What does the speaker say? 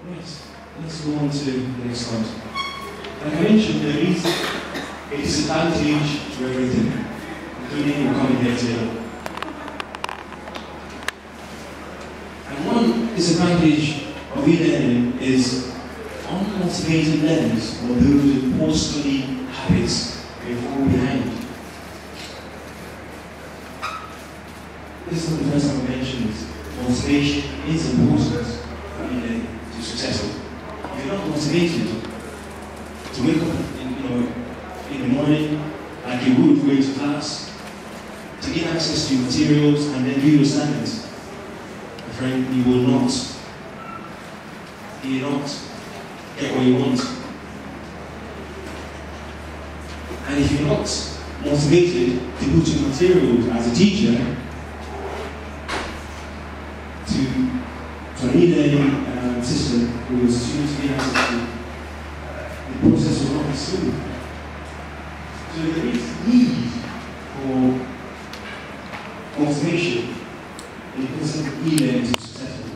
Right, let's go on to the next slide. Like I mentioned, there is a disadvantage to everything, including your coming here today. And one disadvantage of e-learning is unmotivated learners or those with poor study habits may fall behind. This is the first time I mentioned motivation is important for e-learning to be successful. If you're not motivated to wake up in the morning like you would going to class, to get access to your materials and then do your assignments, my friend, you will not get what you want. And if you're not motivated to put your materials as a teacher to an e-learning system where your students get access to, the process will not be smooth. So there is need for motivation in putting e-learning to be successful.